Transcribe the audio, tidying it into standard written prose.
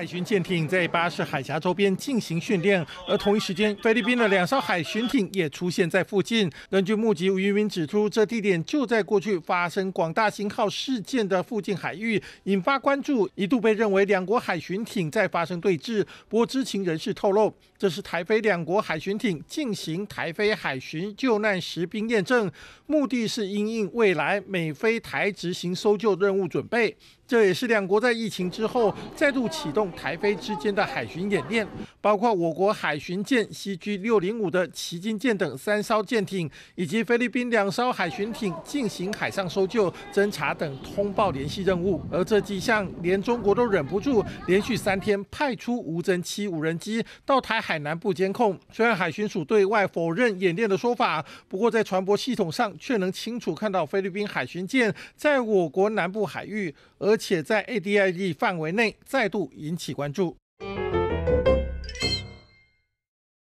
海巡舰艇在巴士海峡周边进行训练，而同一时间，菲律宾的2艘海巡艇也出现在附近。根据目击渔民指出，这地点就在过去发生广大型号事件的附近海域，引发关注，一度被认为两国海巡艇在发生对峙。不过，知情人士透露，这是台菲两国海巡艇进行台菲海巡救难实兵验证，目的是因应未来美菲台执行搜救任务准备。这也是两国在疫情之后再度启动台菲之间的海巡演练，包括我国海巡舰CG605的旗津舰等3艘舰艇，以及菲律宾2艘海巡艇进行海上搜救、侦查等通报联系任务。而这几项连中国都忍不住连续3天派出无侦七无人机到台海南部监控。虽然海巡署对外否认演练的说法，不过在传播系统上却能清楚看到菲律宾海巡舰在我国南部海域，而且在 ADID 范围内再度引起关注。